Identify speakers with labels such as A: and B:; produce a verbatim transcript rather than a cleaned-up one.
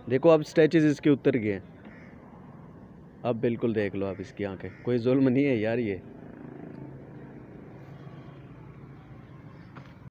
A: देखो अब स्ट्रेचेस इसके उतर गए हैं। अब बिल्कुल देख लो आप इसकी आंखें, कोई जुल्म नहीं है यार ये।